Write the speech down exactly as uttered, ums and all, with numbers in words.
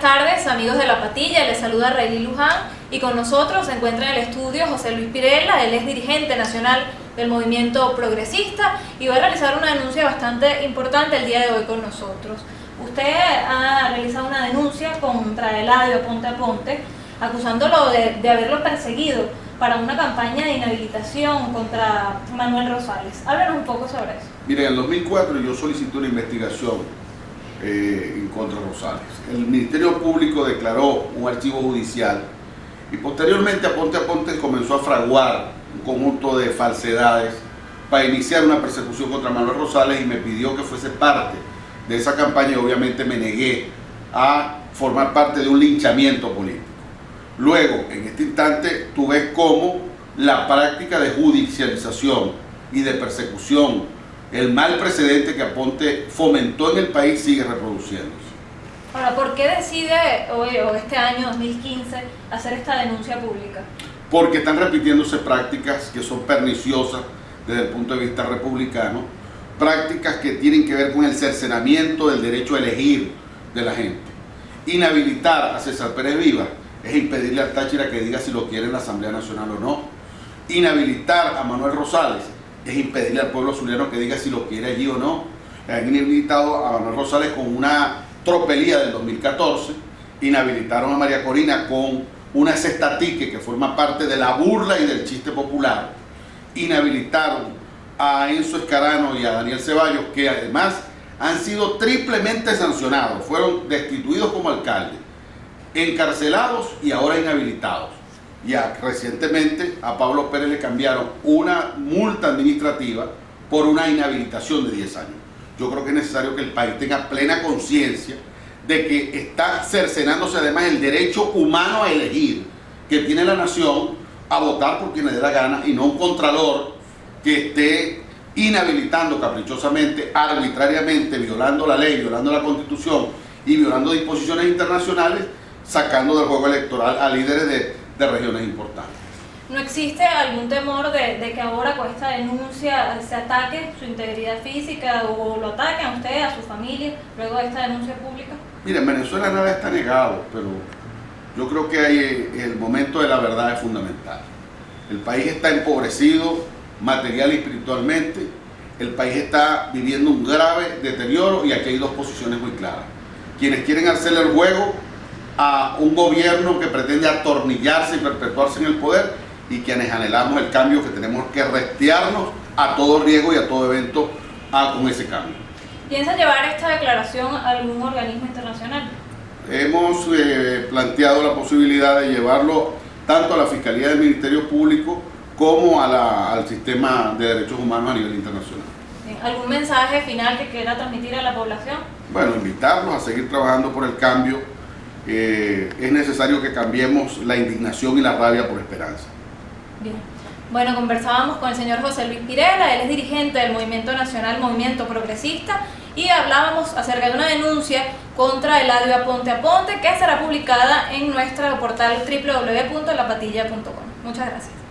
tardes, amigos de La Patilla, les saluda Rayli Luján y con nosotros se encuentra en el estudio José Luis Pirela. Él es dirigente nacional del movimiento progresista y va a realizar una denuncia bastante importante el día de hoy con nosotros. Usted ha realizado una denuncia contra Eladio Aponte Aponte, acusándolo de, de haberlo perseguido para una campaña de inhabilitación contra Manuel Rosales. Háblanos un poco sobre eso. Mire, en el dos mil cuatro yo solicité una investigación eh, en contra de Rosales. El Ministerio Público declaró un archivo judicial y posteriormente Aponte Aponte comenzó a fraguar un conjunto de falsedades para iniciar una persecución contra Manuel Rosales y me pidió que fuese parte de esa campaña y obviamente me negué a formar parte de un linchamiento político. Luego, en este instante, tú ves cómo la práctica de judicialización y de persecución, el mal precedente que Aponte fomentó en el país, sigue reproduciéndose. Ahora, ¿por qué decide hoy o este año dos mil quince hacer esta denuncia pública? Porque están repitiéndose prácticas que son perniciosas desde el punto de vista republicano, prácticas que tienen que ver con el cercenamiento del derecho a elegir de la gente. Inhabilitar a César Pérez Vivas es impedirle al Táchira que diga si lo quiere en la Asamblea Nacional o no. Inhabilitar a Manuel Rosales es impedirle al pueblo zuliano que diga si lo quiere allí o no. Han inhabilitado a Manuel Rosales con una tropelía del dos mil catorce, inhabilitaron a María Corina con una cestatique que forma parte de la burla y del chiste popular, inhabilitaron a Enzo Escarano y a Daniel Ceballos, que además han sido triplemente sancionados, fueron destituidos como alcaldes, encarcelados y ahora inhabilitados. Y a, recientemente a Pablo Pérez le cambiaron una multa administrativa por una inhabilitación de diez años. Yo creo que es necesario que el país tenga plena conciencia de que está cercenándose además el derecho humano a elegir que tiene la nación a votar por quien le dé la gana y no un contralor que esté inhabilitando caprichosamente, arbitrariamente, violando la ley, violando la Constitución y violando disposiciones internacionales, sacando del juego electoral a líderes de, de regiones importantes. ¿No existe algún temor de, de que ahora con esta denuncia se ataque su integridad física o lo ataquen a usted, a su familia, luego de esta denuncia pública? Mire, en Venezuela nada está negado, pero yo creo que hay, el momento de la verdad es fundamental. El país está empobrecido material y espiritualmente, el país está viviendo un grave deterioro y aquí hay dos posiciones muy claras. Quienes quieren hacerle el juego a un gobierno que pretende atornillarse y perpetuarse en el poder y quienes anhelamos el cambio, que tenemos que restearnos a todo riesgo y a todo evento a, con ese cambio. ¿Piensa llevar esta declaración a algún organismo internacional? Hemos eh, planteado la posibilidad de llevarlo tanto a la Fiscalía del Ministerio Público como a la, al sistema de derechos humanos a nivel internacional. ¿Algún mensaje final que quiera transmitir a la población? Bueno, invitarlos a seguir trabajando por el cambio. Eh, es necesario que cambiemos la indignación y la rabia por esperanza. Bien. Bueno, conversábamos con el señor José Luis Pirela, él es dirigente del Movimiento Nacional Movimiento Progresista y hablábamos acerca de una denuncia contra Eladio Aponte Aponte que será publicada en nuestro portal doble u doble u doble u punto la patilla punto com. Muchas gracias.